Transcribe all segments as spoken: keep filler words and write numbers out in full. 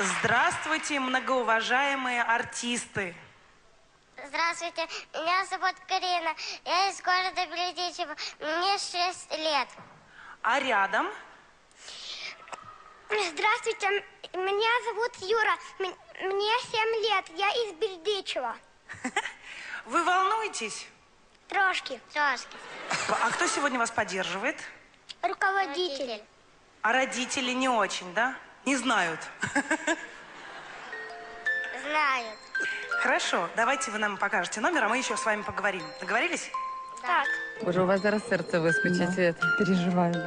Здравствуйте, многоуважаемые артисты. Здравствуйте, меня зовут Карина. Я из города Бердичево. Мне шесть лет. А рядом? Здравствуйте, меня зовут Юра. Мне семь лет. Я из Бердичева. Вы волнуетесь? Трошки. Трошки. А кто сегодня вас поддерживает? Руководитель. А родители не очень, да? Не знают. Знают. Хорошо, давайте вы нам покажете номер, а мы еще с вами поговорим. Договорились? Так. Боже, у вас зараз серце вискочить, Свет. Переживаю.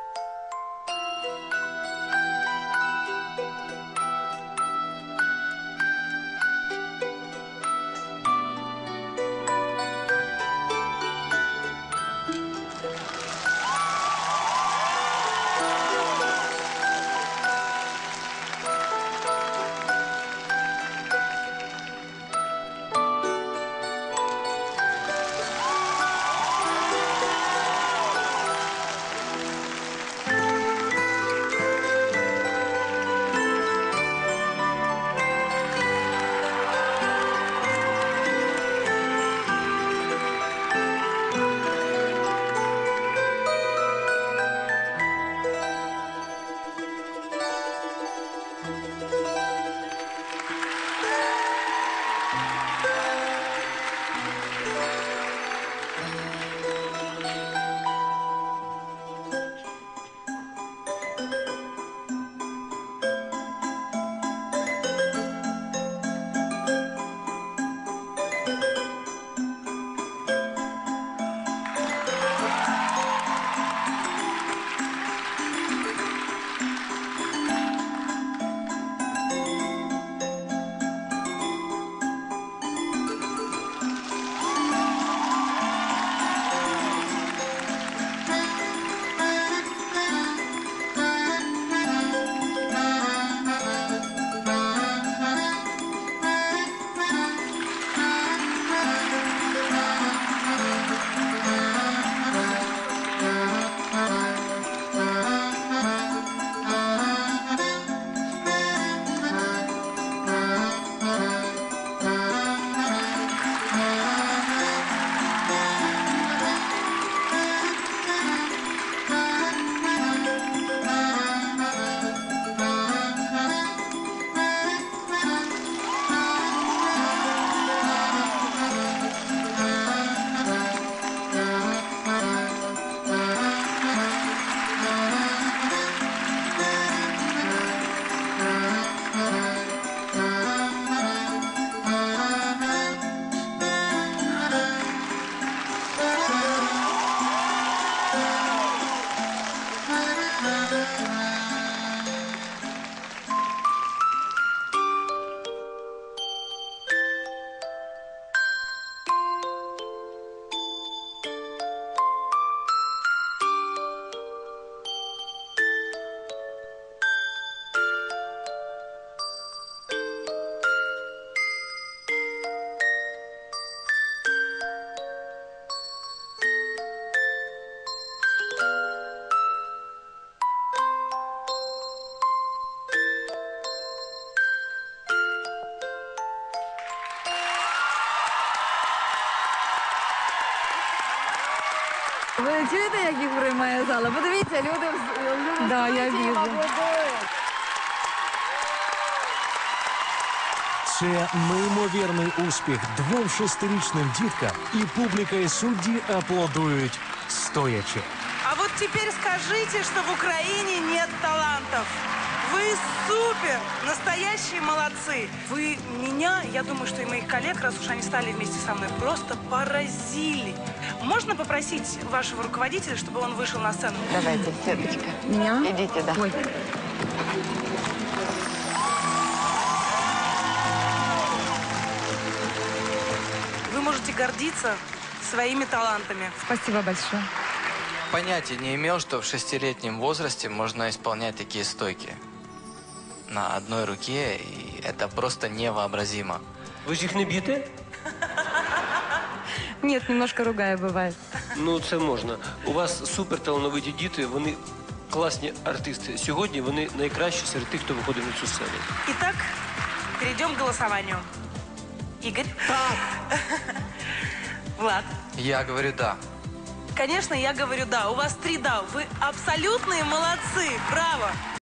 Ви чуєте, як їх приймає зала? Подивіться, люди в Да, я вижу. аплодують. Це неймовірний успіх двом шестирічним діткам, і публіка і судді аплодують стоячи. А вот теперь скажите, что в Украине нет талантов. Вы супер! Настоящие молодцы! Вы меня, я думаю, что и моих коллег, раз уж они стали вместе со мной, просто поразили. Можно попросить вашего руководителя, чтобы он вышел на сцену? Давайте, Светочка. Меня? Идите, да. Ой. Вы можете гордиться своими талантами. Спасибо большое. Понятия не имел, что в шестилетнем возрасте можно исполнять такие стойки на одной руке, и это просто невообразимо. Ви ж їх не б'єте? Нет, немножко ругая бывает. Ну, це можна. У вас суперталановиті діти, вони класні артисти. Сьогодні вони найкращі серед тих, хто виходить на цю сцену. Итак, перейдем к голосованию. Игорь? Так! Влад? Я говорю да. Конечно, я говорю да. У вас три да. Вы абсолютные молодцы. Браво!